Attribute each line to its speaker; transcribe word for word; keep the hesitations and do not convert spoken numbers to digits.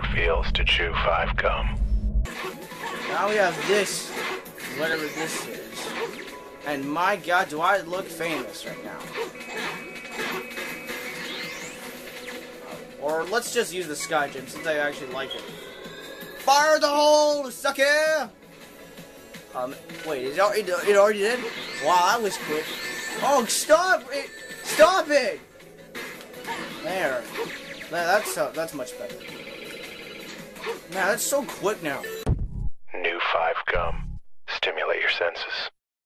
Speaker 1: it feels to chew five gum.
Speaker 2: Now we have this, whatever this is. And my god, do I look famous right now. Or let's just use the Sky Gym since I actually like it. Fire the hole, sucker! Um, wait, it already, it already did? Wow, that was quick. Oh, stop it! Stop it! There. That's, uh, that's much better. Man, that's so quick now.
Speaker 1: New five gum. Stimulate your senses.